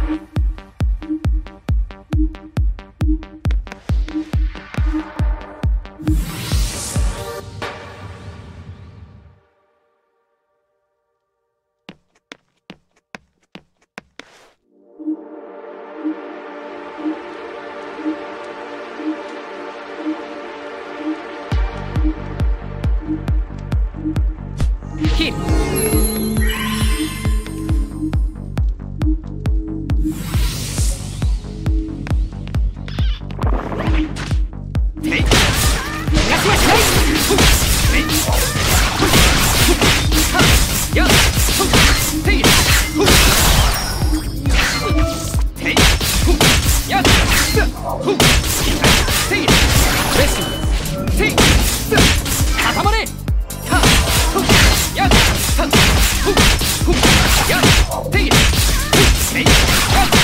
ヒール。てい逃がしはしない。ていやていていやていレッシングてい固まれ。やっやっやっ